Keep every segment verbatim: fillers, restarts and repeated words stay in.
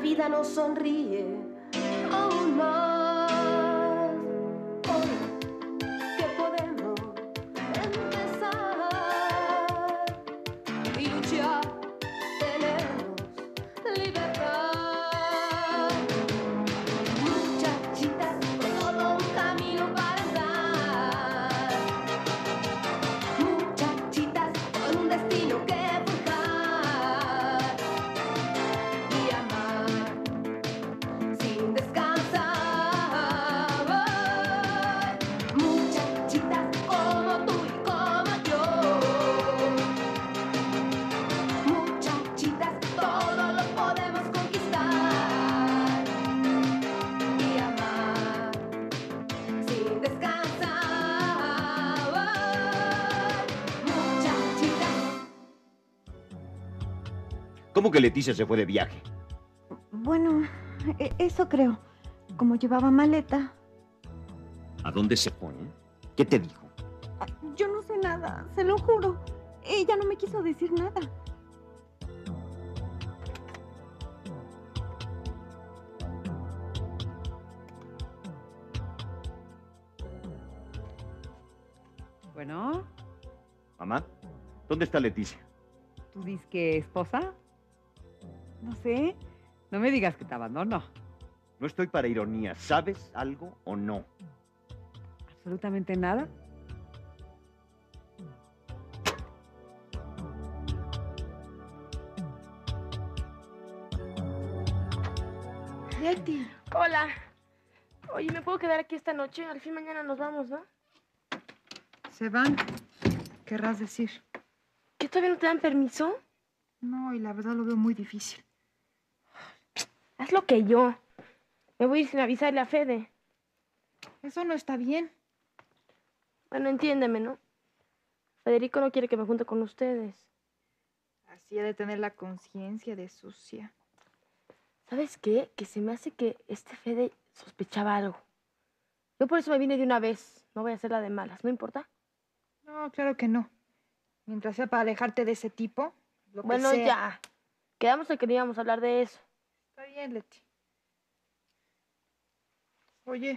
vida nos sonríe aún más. Hoy que podemos empezar y luchar, tenemos libertad. Muchachitas con todo un camino para andar, muchachitas con un destino que forjar y amar sin descansar. Muchachitas como tú y como yo, muchachitas todo lo podemos conquistar y amar sin descansar. Muchachitas. ¿Cómo que Leticia se fue de viaje? Bueno, e- eso creo. Como llevaba maleta. ¿A dónde se fue? eh? ¿Qué te dijo? Ah, Yo no sé nada, se lo juro. Ella no me quiso decir nada. Bueno, Mamá, ¿dónde está Leticia? ¿tú dices que esposa? No sé. No me digas que te abandonó. No estoy para ironía. ¿Sabes algo o no? Absolutamente nada. Leti. Hola. Oye, ¿me puedo quedar aquí esta noche? Al fin mañana nos vamos, ¿no? ¿Se van? Querrás decir. ¿Que todavía no te dan permiso? No, y la verdad lo veo muy difícil. Haz lo que yo. Me voy a ir sin avisarle a Fede. Eso no está bien. Bueno, entiéndeme, ¿no? Federico no quiere que me junte con ustedes. Así ha de tener la conciencia de sucia. ¿Sabes qué? Que se me hace que este Fede sospechaba algo. Yo por eso me vine de una vez. No voy a hacer la de malas, ¿no importa? No, claro que no. Mientras sea para alejarte de ese tipo, lo que Bueno, sea. ya. Quedamos en que no íbamos a hablar de eso. Está bien, Leti. Oye,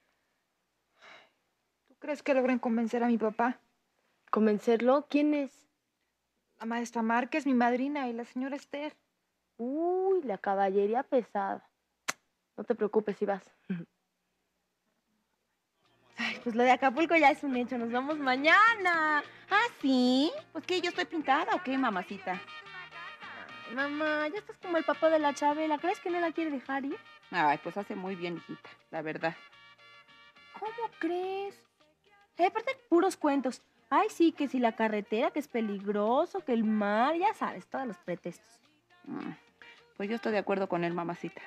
¿tú crees que logren convencer a mi papá? ¿Convencerlo? ¿Quién es? La maestra Márquez, mi madrina, y la señora Esther. Uy, la caballería pesada. No te preocupes si vas. Ay, pues lo de Acapulco ya es un hecho. Nos vamos mañana. ¿Ah, sí? Pues que yo estoy pintada o qué, mamacita. Ay, mamá, ya estás como el papá de la Chabela. ¿Crees que no la quiere dejar ir? Ay, pues hace muy bien, hijita, la verdad. ¿Cómo crees? Ay, aparte, puros cuentos. Ay, sí, que si la carretera, que es peligroso, que el mar, ya sabes, todos los pretextos. Mm, Pues yo estoy de acuerdo con él, mamacita.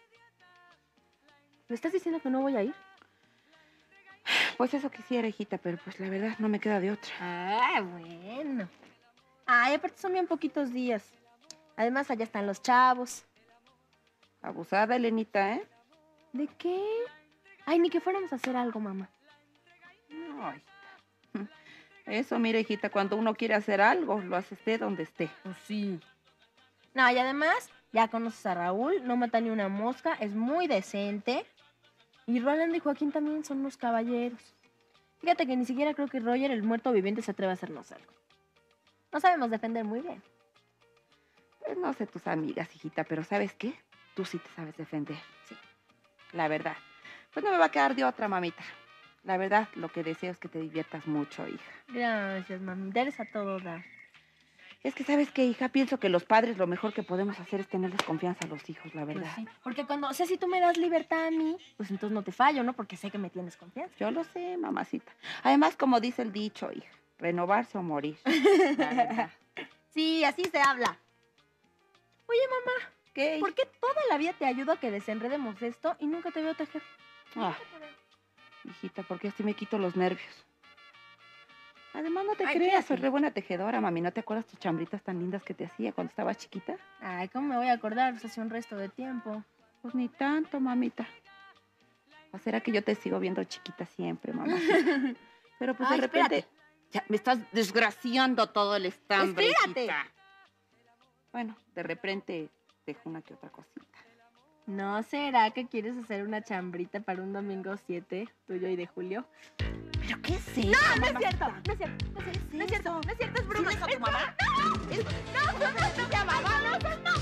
¿Me estás diciendo que no voy a ir? Pues eso quisiera, hijita, pero pues la verdad no me queda de otra. Ah, bueno. Ay, aparte son bien poquitos días. Además, allá están los chavos. Abusada, Elenita, ¿eh? ¿De qué? Ay, ni que fuéramos a hacer algo, mamá. No, hijita. Eso, mira, hijita, cuando uno quiere hacer algo, lo hace esté donde esté. Pues sí. No, y además, ya conoces a Raúl, no mata ni una mosca, es muy decente. Y Roland y Joaquín también son unos caballeros. Fíjate que ni siquiera creo que Roger, el muerto viviente, se atreva a hacernos algo. No sabemos defender muy bien. Pues no sé tus amigas, hijita, pero ¿sabes qué? Tú sí te sabes defender. Sí. La verdad. Pues no me va a quedar de otra, mamita. La verdad, lo que deseo es que te diviertas mucho, hija. Gracias, mami. Eres a todo dar. Es que, ¿sabes qué, hija? Pienso que los padres lo mejor que podemos hacer es tenerles confianza a los hijos, la verdad. Pues sí, porque cuando, o sea, si tú me das libertad a mí, pues entonces no te fallo, ¿no? Porque sé que me tienes confianza. Yo lo sé, mamacita. Además, como dice el dicho, hija, renovarse o morir. La verdad. Sí, así se habla. Oye, mamá, ¿Qué? ¿por qué toda la vida te ayudo a que desenredemos esto y nunca te veo tejer? Ah, hijita, porque así me quito los nervios. Además, no te Ay, creas, soy fíjate. re buena tejedora, mami. ¿No te acuerdas tus chambritas tan lindas que te hacía cuando estabas chiquita? Ay, ¿cómo me voy a acordar? Pues hace un resto de tiempo. Pues ni tanto, mamita. ¿O será que yo te sigo viendo chiquita siempre, mamá? Pero pues Ay, de repente... espérate. Ya, me estás desgraciando todo el estambre, Espérate. hijita. Bueno, de repente dejo una que otra cosita. ¿No será que quieres hacer una chambrita para un domingo siete, tuyo y de Julio? ¿Pero qué es eso? No, no es cierto, no es cierto, no es cierto, no es cierto, no es cierto, es broma. ¿Sí le hizo a tu mamá? No, no, no, no, no, no, mamá, no, no, no,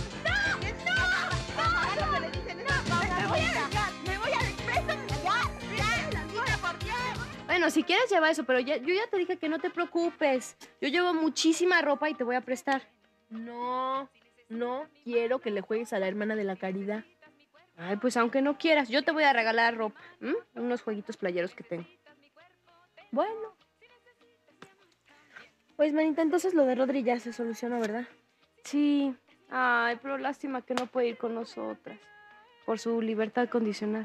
no, no, le dicen me voy a vengar, me voy a vengar, ya, por Dios. Bueno, si quieres lleva eso, pero ya, yo ya te dije que no te preocupes. Yo llevo muchísima ropa y te voy a prestar. No, no quiero que le juegues a la hermana de la caridad. Ay, pues aunque no quieras, yo te voy a regalar ropa. ¿M? Unos jueguitos playeros que tengo. Bueno. Pues, manita, entonces lo de Rodri ya se solucionó, ¿verdad? Sí. Ay, pero lástima que no puede ir con nosotras. Por su libertad condicional.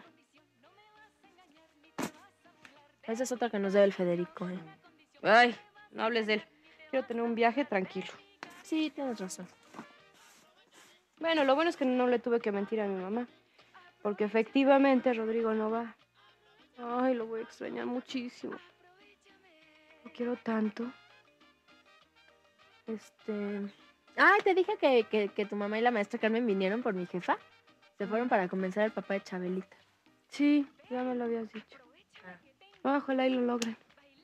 Esa es otra que nos debe el Federico, ¿eh? Ay, no hables de él. Quiero tener un viaje tranquilo. Sí, tienes razón. Bueno, lo bueno es que no le tuve que mentir a mi mamá. Porque efectivamente Rodrigo no va. Ay, lo voy a extrañar muchísimo. Lo quiero tanto. Este... Ay, te dije que, que, que tu mamá y la maestra Carmen vinieron por mi jefa. Se fueron para convencer al papá de Chabelita. Sí, ya me lo habías dicho. Ojalá y lo logren.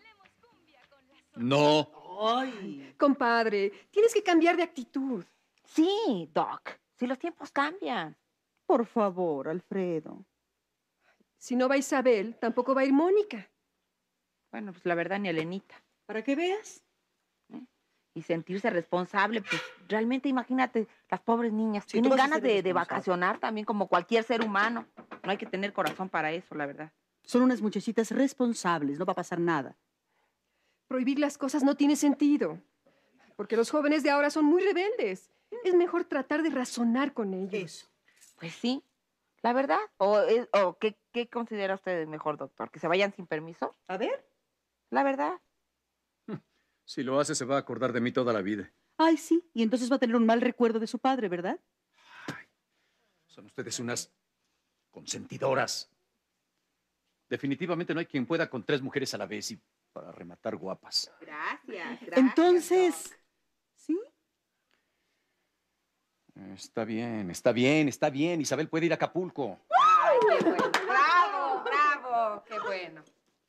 No. Ay. Compadre, tienes que cambiar de actitud. Sí, Doc. Si los tiempos cambian. Por favor, Alfredo. Si no va Isabel, tampoco va a ir Mónica. Bueno, pues la verdad, ni Elenita. Para que veas. ¿Eh? Y sentirse responsable, pues realmente imagínate, las pobres niñas Sí, tú tienen vas a ganas ser de, de responsable. vacacionar también como cualquier ser humano. No hay que tener corazón para eso, la verdad. Son unas muchachitas responsables, no va a pasar nada. Prohibir las cosas no tiene sentido. Porque los jóvenes de ahora son muy rebeldes. Es mejor tratar de razonar con ellos. Eso. Pues sí, la verdad. ¿O, es- o qué, qué considera usted mejor, doctor? ¿Que se vayan sin permiso? A ver. La verdad. Si lo hace, se va a acordar de mí toda la vida. Ay, sí. Y entonces va a tener un mal recuerdo de su padre, ¿verdad? Son ustedes unas consentidoras. Definitivamente no hay quien pueda con tres mujeres a la vez y para rematar guapas. Gracias, Entonces, ¿sí? Está bien, está bien, está bien. Isabel puede ir a Acapulco. Ay, qué bueno. Bravo, bravo. Qué bueno.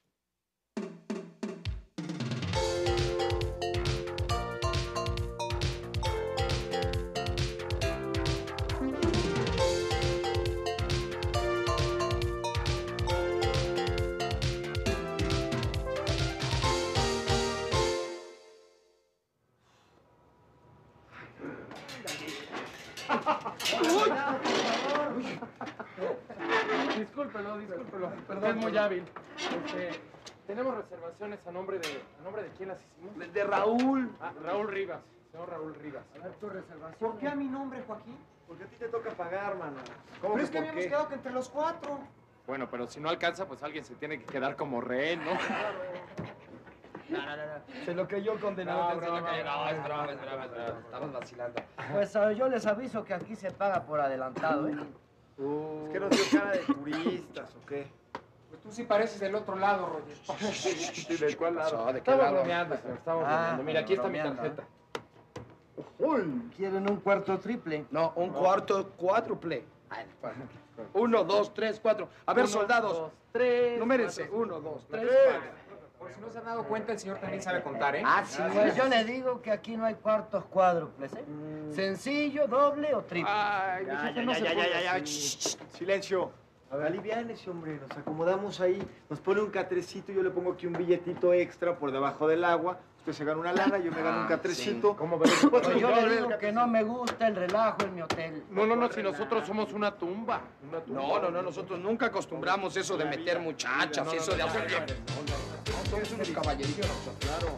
Discúlpelo, discúlpelo. Perdón, es muy hábil. Este, tenemos reservaciones a nombre de... ¿A nombre de quién las hicimos? De Raúl. Ah, Raúl Rivas. Señor Raúl Rivas. A ver, tu reservación. ¿Por qué a mi nombre, Joaquín? Porque a ti te toca pagar, mano. ¿Cómo Pero que es que por habíamos qué? quedado que entre los cuatro. Bueno, pero si no alcanza, pues alguien se tiene que quedar como rehén, ¿no? No, no, no, no. Se lo creyó condenado. No, se lo broma, creyó. no, es broma, es broma, es broma. Estamos vacilando. Pues ah, yo les aviso que aquí se paga por adelantado, ¿eh? Es que nos dio cara de turistas, ¿o qué? Pues tú sí pareces del otro lado, Roger. ¿De cuál lado? ¿De qué Estamos lado? bromeando, bromeando, señor, estamos Ah, bromeando. Mira, aquí está mi bromeando, tarjeta. Uy, ¿quieren un cuarto triple? No, un cuarto cuádruple. Uno, dos, tres, cuatro. A ver, Uno, soldados. dos, tres, Numérense. cuatro, Uno, dos, tres, tres. cuatro. Por si no se han dado cuenta, el señor también sabe contar, ¿eh? Ah, sí. Pues yo le digo que aquí no hay cuartos cuádruples, ¿eh? Sencillo, doble o triple. Ay, Ya, mi jefe ya, no ya, se ya, pone ya, ya. así. Shh, shh, shh. Silencio. A ver, aliviánese, hombre. Nos acomodamos ahí. Nos pone un catrecito. Yo le pongo aquí un billetito extra por debajo del agua. Usted se gana una lana, yo me gano un catrecito. ¿Cómo ves? Pues yo le digo que no me gusta el relajo en mi hotel. No, no, no, si nosotros somos una tumba. Una tumba. No, no, no, nosotros nunca acostumbramos eso de meter muchachas y eso de hacer... Somos unos caballeritos, claro.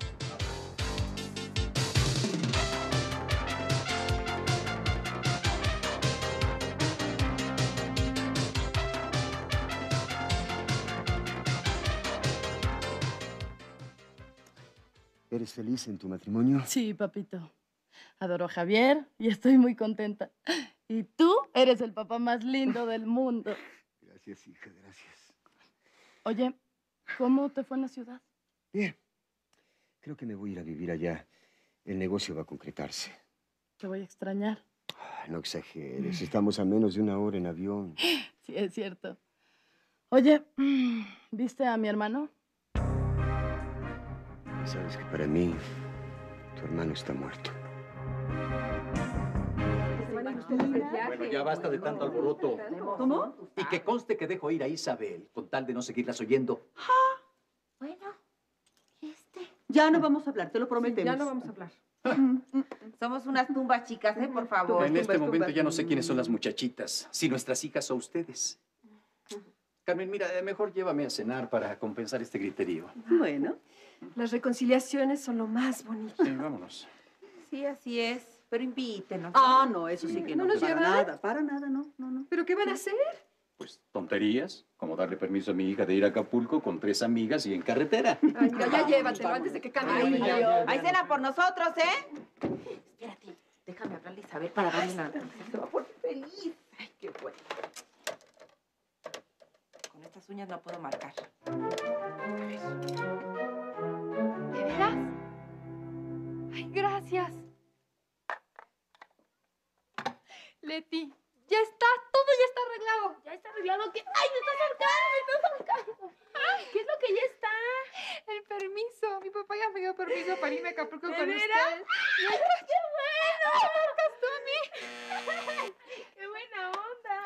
¿Eres feliz en tu matrimonio? Sí, papito. Adoro a Javier y estoy muy contenta. Y tú eres el papá más lindo del mundo. Gracias, hija, gracias. Oye, ¿cómo te fue en la ciudad? Bien. Creo que me voy a ir a vivir allá. El negocio va a concretarse. Te voy a extrañar. No exageres, estamos a menos de una hora en avión. Sí, es cierto. Oye, ¿viste a mi hermano? Sabes que para mí, tu hermano está muerto. Bueno, ya basta de tanto alboroto. ¿Cómo? Y que conste que dejo ir a Isabel, con tal de no seguirlas oyendo. Bueno, este. Ya no vamos a hablar, te lo prometemos. Ya no vamos a hablar. Somos unas tumbas chicas, ¿eh? Por favor. En este momento ya no sé quiénes son las muchachitas, si nuestras hijas o ustedes. Carmen, mira, eh, mejor llévame a cenar para compensar este griterío. Bueno. Las reconciliaciones son lo más bonito. Sí, vámonos. Sí, así es. Pero invítenos. Ah, no, eso sí que no. ¿No nos para llevan? nada, para nada, no, no, no. ¿Pero qué van a hacer? Pues tonterías, como darle permiso a mi hija de ir a Acapulco con tres amigas y en carretera. Ay, mira, ya llévatelo antes de que cambie de Ay, opinión. hay cena por nosotros, ¿eh? Espérate, déjame hablarle a Isabel para darle una... Se va a poner feliz. Ay, qué bueno. Con estas uñas no puedo marcar. ¿De veras? Ay, gracias. Leti, ya está, todo ya está arreglado. ¿Ya está arreglado qué? ¡Ay, me estás ahorcando, me estás ahorcando! ¿Qué es lo que ya está? El permiso. Mi papá ya me dio permiso para irme a Acapulco ¿De con veras? usted. ¡Qué bueno! ¡Me marcas tú a mí! ¡Qué buena onda!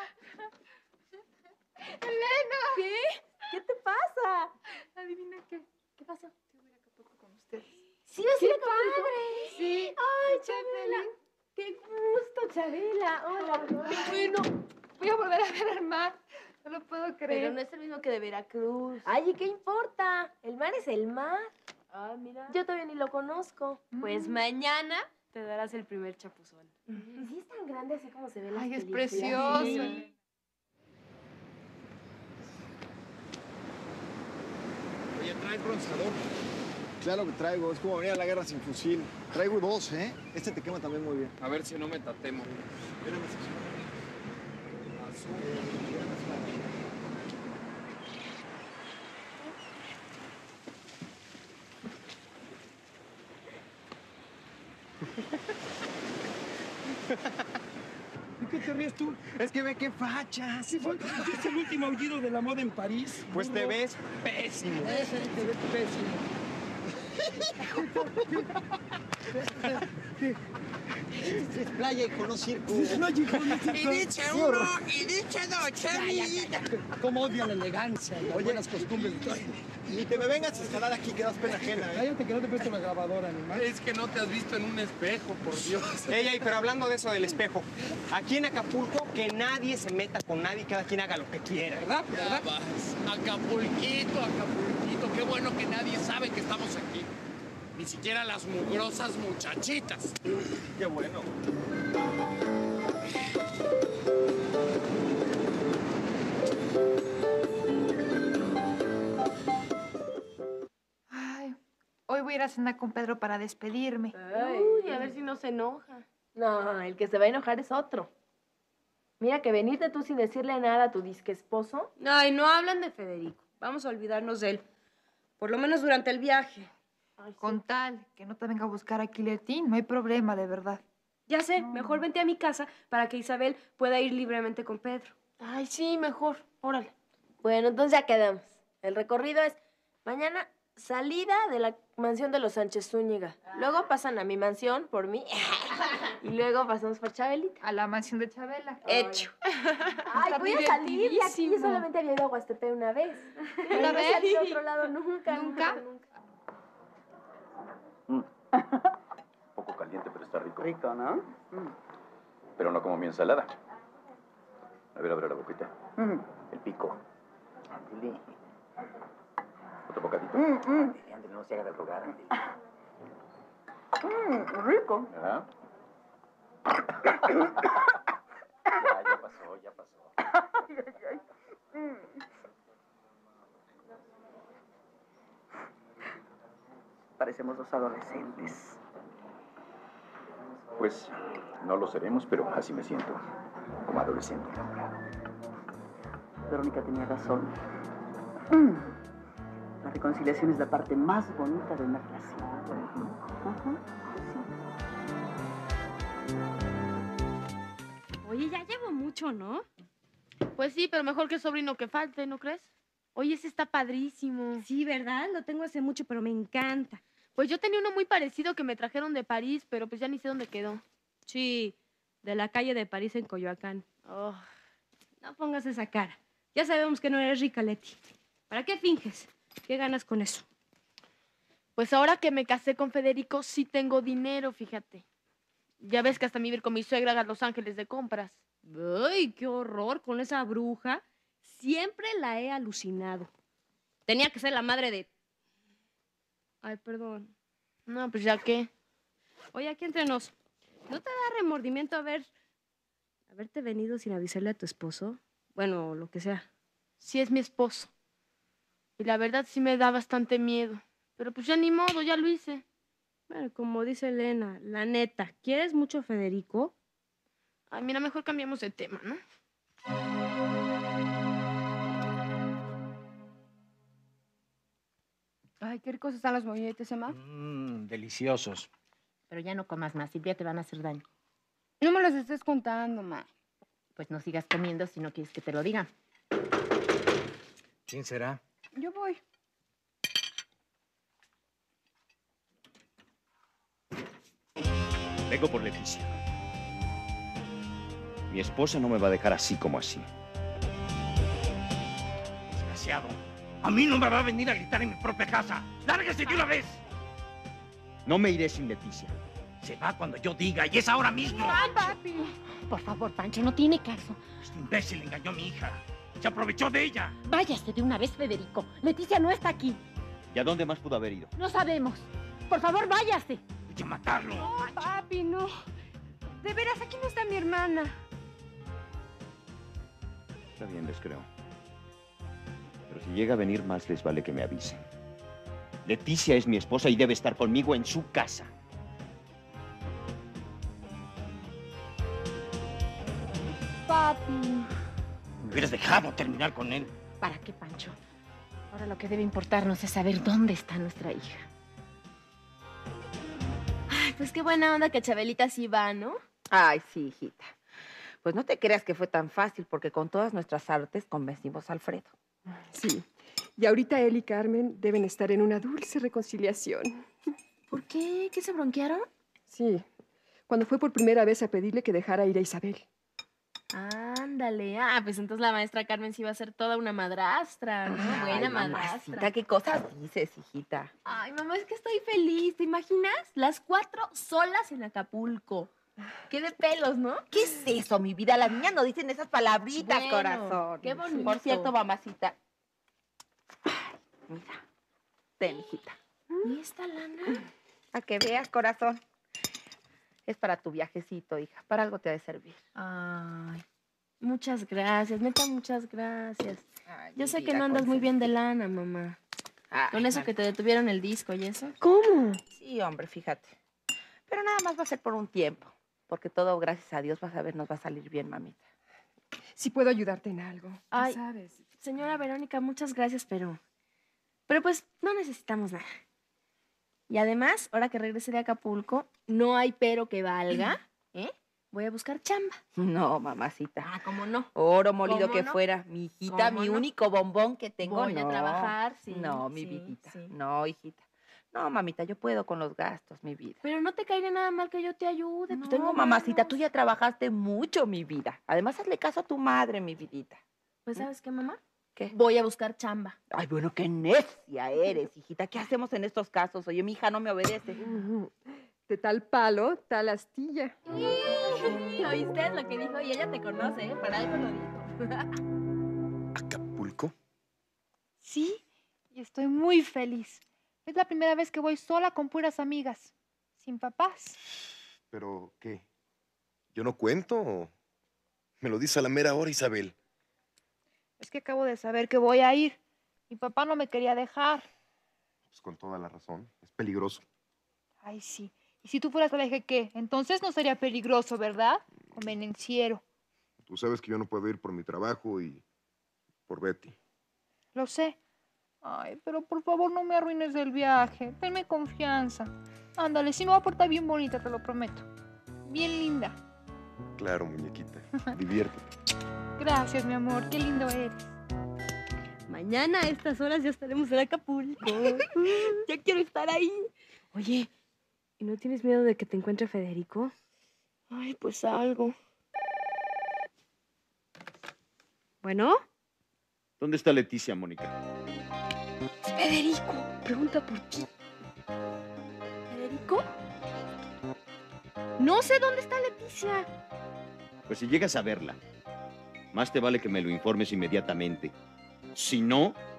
¡Elena! ¿Qué? ¿Qué te pasa? Adivina qué. ¿Qué pasó? Yo voy a ir a Acapulco con ustedes. ¿Sí vas a ir a ¡Qué Acapulco? padre! Sí. ¡Ay, Chabela! ¡Qué gusto, Chabela! Hola. ¡Qué bueno! Voy a volver a ver al mar. No lo puedo creer. Pero no es el mismo que de Veracruz. Ay, ¿y qué importa? El mar es el mar. Ah, mira. Yo todavía ni lo conozco. Pues mañana te darás el primer chapuzón. ¿Y si es tan grande así como se ve en las Ay, es películas? precioso. Sí. Oye, ¿traes bronceador? Claro que traigo, es como venir a la guerra sin fusil. Traigo dos, ¿eh? Este te quema también muy bien. A ver si no me tatemo. ¿De qué te ríes tú? Es que ve qué facha. Sí, fue es el último aullido de la moda en París. Pues te ves pésimo. Ese te ves pésimo. Es playa, hijo, no circo. No, hijo, no circo. Y dice uno, y dice dos, amiguita. Cómo odia la elegancia, las buenas costumbres. Ni te me vengas a instalar aquí, que das pena ajena, ¿eh? Cállate que no te presto la grabadora, animal. Es que no te has visto en un espejo, por Dios. Ey, ey, pero hablando de eso del espejo, aquí en Acapulco, que nadie se meta con nadie, cada quien haga lo que quiera, ¿verdad? Ya ¿verdad? vas. Acapulquito, Acapulquito. Qué bueno que nadie sabe que estamos aquí. Ni siquiera las mugrosas muchachitas. Qué bueno. Ay, hoy voy a ir a cenar con Pedro para despedirme. Uy, a ver si no se enoja. No, el que se va a enojar es otro. Mira que venirte tú sin decirle nada a tu disque esposo. Ay, no hablan de Federico. Vamos a olvidarnos de él. Por lo menos durante el viaje. Ay, sí. Con tal que no te venga a buscar a Kiletín, no hay problema, de verdad. Ya sé, mejor vente a mi casa para que Isabel pueda ir libremente con Pedro. Ay, sí, mejor. Órale. Bueno, entonces ya quedamos. El recorrido es mañana salida de la mansión de los Sánchez Zúñiga. Luego pasan a mi mansión por mí. Y luego pasamos por Chabelita. A la mansión de Chabela. Hecho. Ay, voy a salir de aquí. Yo solamente había ido a Huastepec una vez. ¿Una No vez? salí a otro lado nunca. ¿Nunca? Nunca. Un poco caliente, pero está rico. Rico, ¿no? Mm. Pero no como mi ensalada. A ver, abre la boquita. Mm. El pico. Ándale. Otro bocadito. Mm, mm. Ándale, ándale, no se haga de rogar, ándale. Mm, rico. ¿Verdad? ya, ya pasó, ya pasó. Ay, ay, ay. Mm. Parecemos dos adolescentes. Pues no lo seremos, pero así me siento. Como adolescente enamorado. Verónica tenía razón. Mm. La reconciliación es la parte más bonita de una relación. Ajá, sí. Pancho, ¿no? Pues sí, pero mejor que sobrino que falte, ¿no crees? Oye, ese está padrísimo. Sí, ¿verdad? Lo tengo hace mucho, pero me encanta. Pues yo tenía uno muy parecido que me trajeron de París, pero pues ya ni sé dónde quedó. Sí, de la calle de París en Coyoacán. Oh. No pongas esa cara. Ya sabemos que no eres rica, Leti. ¿Para qué finges? ¿Qué ganas con eso? Pues ahora que me casé con Federico, sí tengo dinero, fíjate. Ya ves que hasta me iba a ir con mi suegra a Los Ángeles de compras. ¡Ay, qué horror! Con esa bruja siempre la he alucinado. Tenía que ser la madre de... Ay, perdón. No, pues ya qué. Oye, aquí entre nos. ¿No te da remordimiento haber... haberte venido sin avisarle a tu esposo? Bueno, lo que sea. Sí es mi esposo. Y la verdad sí me da bastante miedo. Pero pues ya ni modo, ya lo hice. Bueno, como dice Elena, la neta, ¿quieres mucho a Federico? Ay, mira, mejor cambiamos de tema, ¿no? Ay, qué ricos están los molletes, Emma. Mmm, deliciosos. Pero ya no comas más, Silvia, te van a hacer daño. No me los estés contando, ma. Pues no sigas comiendo si no quieres que te lo digan. ¿Quién será? Yo voy. Vengo por Leticia. Mi esposa no me va a dejar así como así. Desgraciado. A mí no me va a venir a gritar en mi propia casa. ¡Lárguese de una vez! No me iré sin Leticia. Se va cuando yo diga, y es ahora mismo. ¡Ay, papi! Por favor, Pancho, no tiene caso. Este imbécil engañó a mi hija. Se aprovechó de ella. Váyase de una vez, Federico. Leticia no está aquí. ¿Y a dónde más pudo haber ido? No sabemos. Por favor, váyase. Hay que matarlo. No, papi, no. De veras, aquí no está mi hermana. Está bien, les creo. Pero si llega a venir más, les vale que me avisen. Leticia es mi esposa y debe estar conmigo en su casa. Papi. Me hubieras dejado terminar con él. ¿Para qué, Pancho? Ahora lo que debe importarnos es saber dónde está nuestra hija. Ay, pues qué buena onda que Chabelita sí va, ¿no? Ay, sí, hijita. Pues no te creas que fue tan fácil, porque con todas nuestras artes convencimos a Alfredo. Sí. Y ahorita él y Carmen deben estar en una dulce reconciliación. ¿Por qué? ¿Qué se bronquearon? Sí. Cuando fue por primera vez a pedirle que dejara ir a Isabel. Ándale. Ah, pues entonces la maestra Carmen sí va a ser toda una madrastra, ¿no? Ay, Buena mamacita, madrastra. ¿qué cosas dices, hijita? Ay, mamá, es que estoy feliz. ¿Te imaginas? Las cuatro solas en Acapulco. Qué de pelos, ¿no? ¿Qué es eso, mi vida? Las niñas no dicen esas palabritas, Bueno, corazón. qué bonito. Por cierto, mamacita. Ay, mira. Ten, hijita. ¿Y esta lana? A que veas, corazón. Es para tu viajecito, hija. Para algo te ha de servir. Ay, muchas gracias, neta, muchas gracias. Ay, Yo mi sé que vida no andas muy bien de consentida. lana, mamá. Ay, Con eso mal. que te detuvieron el disco y eso. ¿Cómo? Sí, hombre, fíjate. Pero nada más va a ser por un tiempo. Porque todo, gracias a Dios, vas a ver, nos va a salir bien, mamita. Si puedo ayudarte en algo. Tú Ay, sabes. señora Verónica, muchas gracias, pero... Pero pues no necesitamos nada. Y además, ahora que regrese de Acapulco, no hay pero que valga, ¿eh? Voy a buscar chamba. No, mamacita. Ah, ¿cómo no? Oro molido ¿Cómo que no? fuera. Mi hijita, ¿Cómo mi no? único bombón que tengo. Voy a no. trabajar, sí, No, mi sí, vidita. sí. No, hijita. No, mamita, yo puedo con los gastos, mi vida. Pero no te caería nada mal que yo te ayude. No, Pues tengo mamacita, manos. tú ya trabajaste mucho, mi vida. Además, hazle caso a tu madre, mi vidita. Pues, ¿sabes qué, mamá? ¿Qué? Voy a buscar chamba. Ay, bueno, qué necia eres, hijita. ¿Qué hacemos en estos casos? Oye, mi hija no me obedece. Ujú. De tal palo, tal astilla. ¿Oíste lo que dijo? Y ella te conoce, ¿eh? Para algo lo dijo. ¿Acapulco? Sí, y estoy muy feliz. Es la primera vez que voy sola con puras amigas, sin papás. ¿Pero qué? ¿Yo no cuento? Me lo dice a la mera hora, Isabel. Es que acabo de saber que voy a ir. Mi papá no me quería dejar. Pues con toda la razón. Es peligroso. Ay, sí. Y si tú fueras al eje, ¿qué? Entonces no sería peligroso, ¿verdad? Convenenciero. Tú sabes que yo no puedo ir por mi trabajo y por Betty. Lo sé. Ay, pero por favor no me arruines el viaje. Tenme confianza. Ándale, si me voy a portar bien bonita, te lo prometo. Bien linda. Claro, muñequita. Diviértete. Gracias, mi amor. Qué lindo eres. Mañana a estas horas ya estaremos en Acapulco. Ya quiero estar ahí. Oye, ¿y no tienes miedo de que te encuentre Federico? Ay, pues algo. ¿Bueno? ¿Dónde está Leticia, Mónica? Federico, pregunta por ti. ¿Federico? No sé dónde está Leticia. Pues si llegas a verla, más te vale que me lo informes inmediatamente. Si no,